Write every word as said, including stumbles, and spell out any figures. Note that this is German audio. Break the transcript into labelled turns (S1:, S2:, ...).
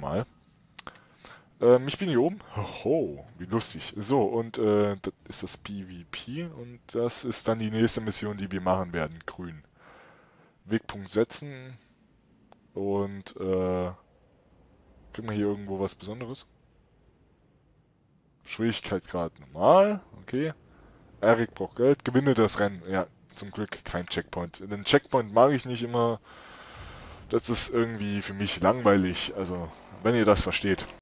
S1: mal. Ähm, ich bin hier oben. Hoho, wie lustig. So, und äh, das ist das PvP und das ist dann die nächste Mission, die wir machen werden. Grün. Wegpunkt setzen und äh, kriegen wir hier irgendwo was Besonderes? Schwierigkeitsgrad normal, okay. Erik braucht Geld, gewinne das Rennen. Ja, zum Glück kein Checkpoint. Den Checkpoint mag ich nicht immer. Das ist irgendwie für mich langweilig. Also, wenn ihr das versteht.